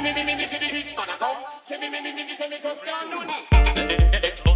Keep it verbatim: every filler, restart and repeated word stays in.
me, me, me, me, see the hit man a come. Say me, me, me, me, me, say me just can't do it.